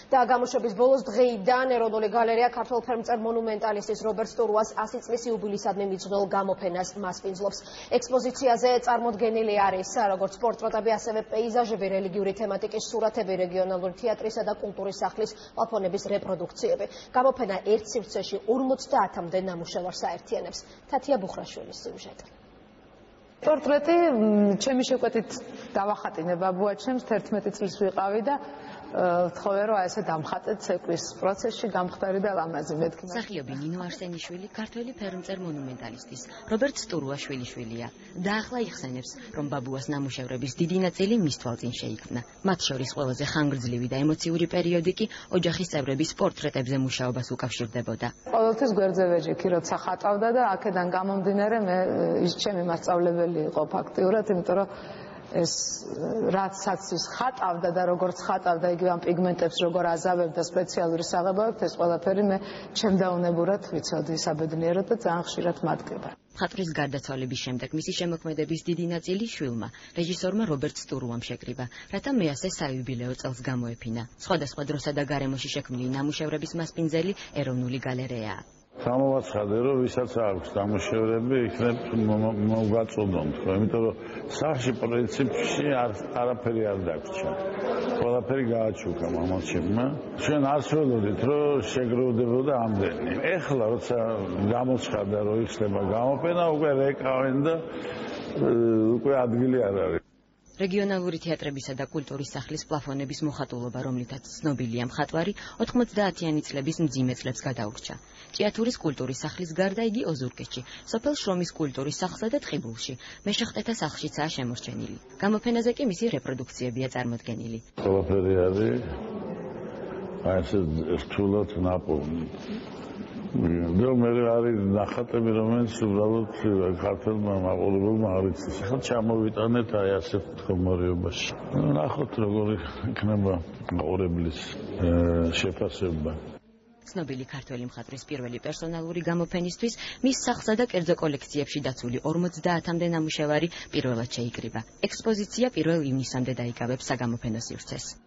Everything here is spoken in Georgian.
და გამოშვების ბოლოს დღეიდან ეროვნული გალერეა ქართველ ფერმწერ მონუმენტალისტის რობერტ სტურუას 100 წლის იუბილეისადმი მიძღვნილ გამოფენას მასპინძლობს. ექსპოზიციაზე წარმოდგენილი არის როგორც პორტრეტები, ასევე პეიზაჟები, რელიგიური თემატიკის სურათები, რეგიონალური თეატრისა და კულტურის სახლის პლაფონების რეპროდუქციები. გამოფენა ერთ სივრცეში 50-მდე ნამუშევარს აერთიანებს. თათია ბუხრაშვილის სიუჟეტი. პორტრეტი ჩემი შეკვეთით დავახატინე ბაბუაჩემს 11 წლის ვიყავი და ვთხოვე რომ ესე დამხატეთ ცეკვის პროცესში გამხდარი და ლამაზი მეთქი. მსახიობი ნინო არსენიშვილი ქართველი ფერმწერ მონუმენტალისტის რობერტ სტურუას შვილიშვილია და ახლა იხსენებს რომ ბაბუას ნამუშევრების დიდი ნაწილი მის თვალწინ შეიქმნა. მათ შორის ყველაზე ხანგრძლივი და ემოციური პერიოდი კი ოჯახის წევრების პორტრეტებზე მუშაობას უკავშირდებოდა. ყოველთვის გვერდზე ვეჯიქი როცა ხატავდა და აქედან გამომდინარე მე ის ჩემი მასწავლებელი იყო ფაქტიურად, იმიტომ რომ ეს რაცაც ის ხატავდა და როგორც ხატავდა იგივე ამ პიგმენტებს როგორ აზავებდა სპეციალური საღებავებით, ეს ყველაფერი მე ჩემდაუნებურად ვიცოდი საბედნიეროდ და ძალიან ხშირად მადგება. მხატვრის გარდაცვალების შემდეგ მისი შემოქმედების დიდი ნაწილი შვილმა, რეჟისორმა რობერტ სტურუამ შეკრიბა, რათა მეასე საიუბილეო წელს გამოეფინა. სხვადასხვა დროსა და გარემოში შექმნილი ნამუშევრების მასპინძელი ეროვნული გალერეაა. Სამოვაცხადე რომ ვისაც აქვს ნამუშევრები იქნებ მოგაწოდონ, იმიტომ რომ სახში პრინციპში არაფერი არ დაგვრჩა. ყველაფერი გააჩუქა მამაჩემმა. ჩვენ არ ვცდილობდით რომ შეგროვდებოდა ამდენი. ეხლა როცა გამოცხადა რომ იხსნება გამოფენა, უკვე რეკავენ და უკვე ადგილი არ არის. რეგიონალური თეატრებისა და კულტურის სახლის პლაფონების მოხატულობა, რომლითაც ცნობილია მხატვარი, 90-იანი წლების მძიმე წლებს გადაურჩა. ჭიათურის კულტურის სახლის გარდა იგი ოზურგეთში, სოფელ შრომის კულტურის სახლსა და ტყიბულში, მეშახტეთა სახლშიცაა შემორჩენილი. გამოფენაზე კი მისი რეპროდუქციებია წარმოდგენილი. ყველაფერი არის ასე რთულად ნაპოვნი. და მე არის ნახატები, რომელიც უბრალოდ ქართველმა მაყურებელმა არ იცის. ახლა ჩამოვიტანეთ აი ასეთ მდგომარეობაში. ნახოთ როგორ იქნება მაყურებლის შეფასება. ცნობილი ქართველი მხატვრის პირველი პერსონალური გამოფენისთვის მის სახლსა და კერძო კოლექციებში დაცული 50-მდე ნამუშევარი პირველად შეიკრიბა. ექსპოზიცია 1 ივნისამდე დაიკავებს საგამოფენო სივრცეს.